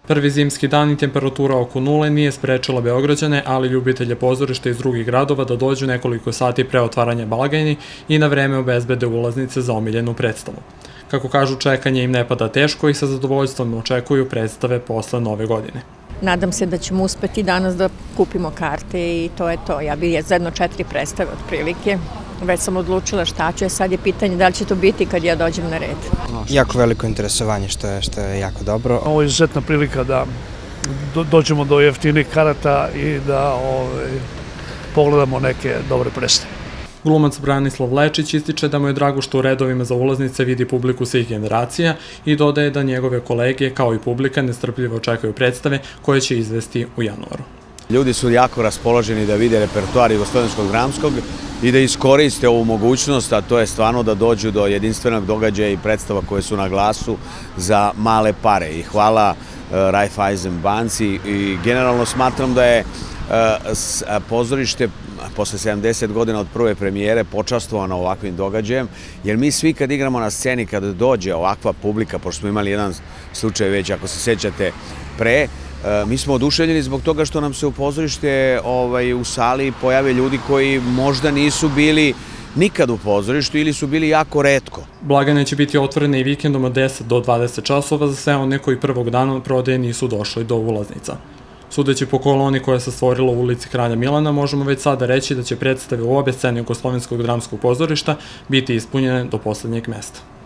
Prvi zimski dan i temperatura oko nule nije sprečila Beograđane, ali ljubitelje pozorišta iz drugih gradova da dođu nekoliko sati pre otvaranja blagajni i na vreme obezbede ulaznice za omiljenu predstavu. Kako kažu, čekanje im ne pada teško i sa zadovoljstvom očekuju predstave posle Nove godine. Nadam se da ćemo uspeti danas da kupimo karte i to je to. Ja bih za jedno 4 predstave otprilike. Već sam odlučila šta ću, sad je pitanje da li će to biti kad ja dođem na red. Jako veliko interesovanje, što je jako dobro. Ovo je izuzetna prilika da dođemo do jeftinih karata i da pogledamo neke dobre predstave. Glumac Branislav Lečić ističe da mu je drago što u redovima za ulaznice vidi publiku svih generacija i dodaje da njegove kolege, kao i publika, nestrpljivo očekuju predstave koje će izvesti u januaru. Ljudi su jako raspoloženi da vide repertoar Jugoslovenskog dramskog i da iskoriste ovu mogućnost, a to je stvarno da dođu do jedinstvenog događaja i predstava koje su na glasu za male pare. I hvala Raiffeisen banci i generalno smatram da je pozorište posle 70 godina od prve premijere počastvovano ovakvim događajem, jer mi svi kad igramo na sceni, kada dođe ovakva publika, pošto smo imali jedan slučaj već, ako se sećate, pre, mi smo oduševljeni zbog toga što nam se u pozorište u sali pojave ljudi koji možda nisu bili nikad u pozorištu ili su bili jako retko. Blagajne će biti otvorene i vikendom od 10 do 20 časova za sve one koji prvog dana prodaje nisu došli do ulaznica. Sudeći po koloni koja se stvorila u ulici Kralja Milana, možemo već sada reći da će predstave u obe scene Jugoslovenskog dramskog pozorišta biti ispunjene do poslednjeg mesta.